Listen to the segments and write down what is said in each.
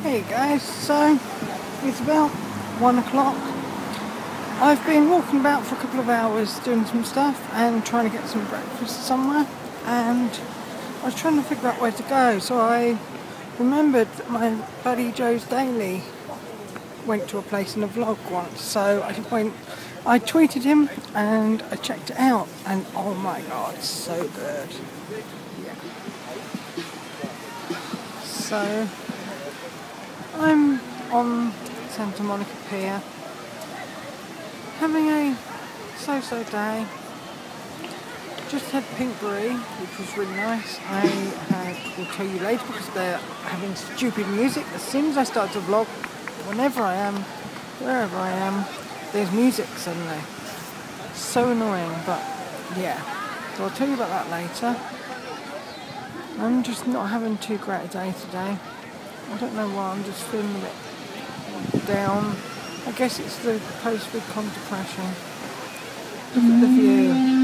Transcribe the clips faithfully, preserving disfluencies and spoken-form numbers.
Hey guys, so it's about one o'clock. I've been walking about for a couple of hours doing some stuff and trying to get some breakfast somewhere, and I was trying to figure out where to go, so I remembered that my buddy Joe's Daily went to a place in a vlog once, so I went, I tweeted him and I checked it out, and oh my god, it's so good. Yeah. So I'm on Santa Monica Pier, having a so-so day. Just had pink brie, which was really nice. I had, will tell you later because they're having stupid music. As soon as I start to vlog, whenever I am, wherever I am, there's music suddenly. So annoying, but yeah. So I'll tell you about that later. I'm just not having too great a day today. I don't know why, I'm just feeling a bit down. I guess it's the post-Vidcon depression. Look at the view.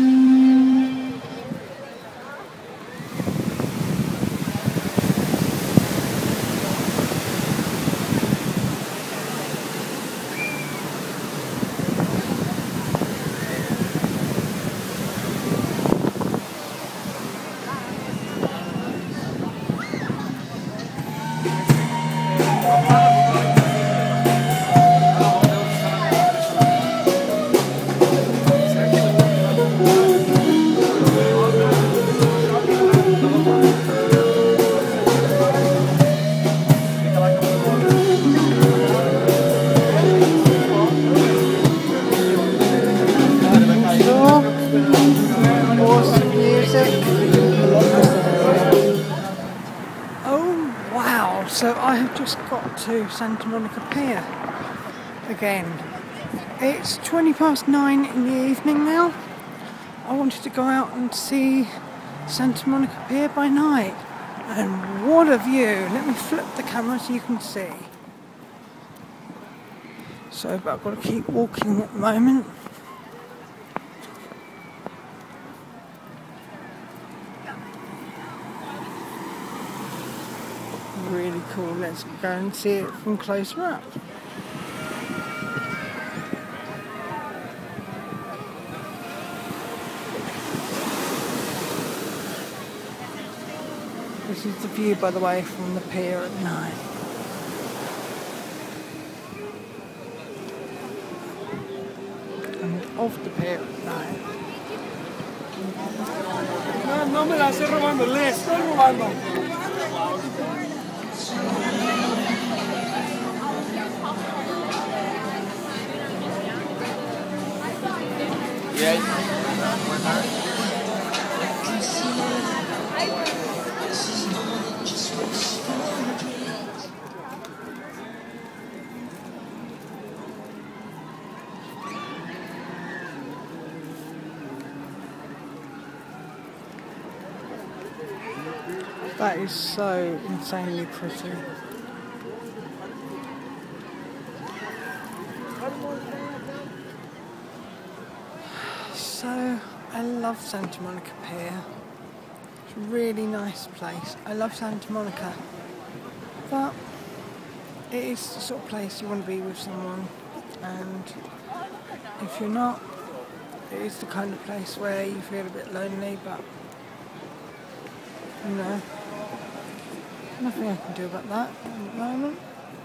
Awesome music. Oh wow, so I have just got to Santa Monica Pier again. It's twenty past nine in the evening now. I wanted to go out and see Santa Monica Pier by night, and what a view. Let me flip the camera so you can see. So but I've got to keep walking at the moment. Really cool. Let's go and see it from closer up. This is the view, by the way, from the pier at night. And of the pier at night. No, no me la estoy robando, le estoy robando. That is so insanely pretty. So, I love Santa Monica Pier. It's a really nice place. I love Santa Monica. But it is the sort of place you want to be with someone. And if you're not, it is the kind of place where you feel a bit lonely, but you know, nothing I can do about that at the moment.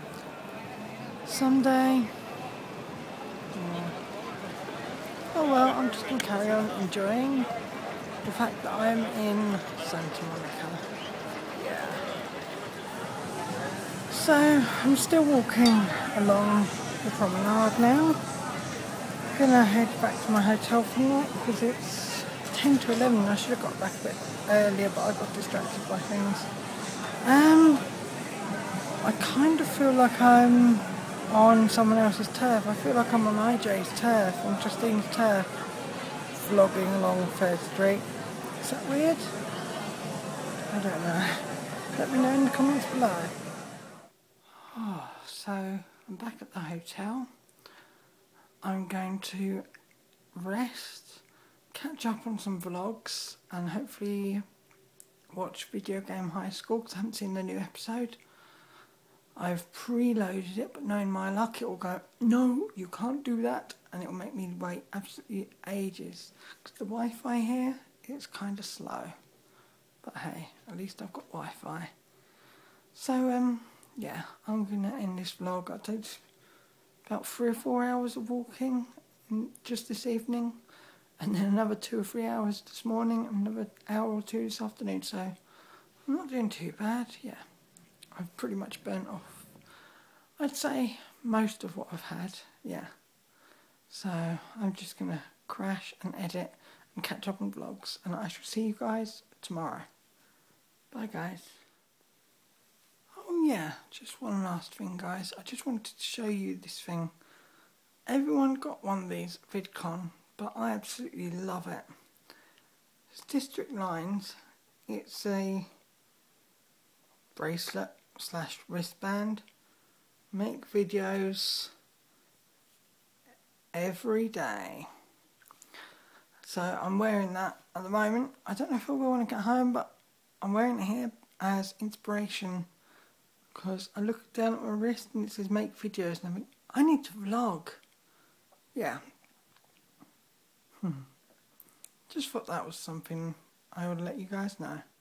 Someday, yeah. Oh well, I'm just going to carry on enjoying the fact that I'm in Santa Monica. Yeah. So, I'm still walking along the promenade now. I'm going to head back to my hotel for the night because it's ten to eleven. I should have got back a bit earlier, but I got distracted by things. Um, I kind of feel like I'm on someone else's turf. I feel like I'm on I J's turf, on Justine's turf, vlogging along Third Street. Is that weird? I don't know. Let me know in the comments below. Oh, so I'm back at the hotel. I'm going to rest, catch up on some vlogs, and hopefully watch Video Game High School because I haven't seen the new episode. I've preloaded it, but knowing my luck, it will go, no, you can't do that, and it will make me wait absolutely ages. Because the Wi-Fi here, it's kind of slow. But hey, at least I've got Wi-Fi. So, um, yeah, I'm going to end this vlog. I did about three or four hours of walking just this evening, and then another two or three hours this morning, and another hour or two this afternoon. So, I'm not doing too bad, yeah. I've pretty much burnt off, I'd say, most of what I've had, yeah. So I'm just going to crash and edit and catch up on vlogs, and I shall see you guys tomorrow. Bye guys. Oh yeah, just one last thing guys, I just wanted to show you this thing. Everyone got one of these VidCon, but I absolutely love it. It's District Lines, it's a bracelet slash wristband. Make videos every day. So I'm wearing that at the moment. I don't know if I will when I get home, but I'm wearing it here as inspiration because I look down at my wrist and it says make videos, and I think I need to vlog. Yeah. Hmm. Just thought that was something I would let you guys know.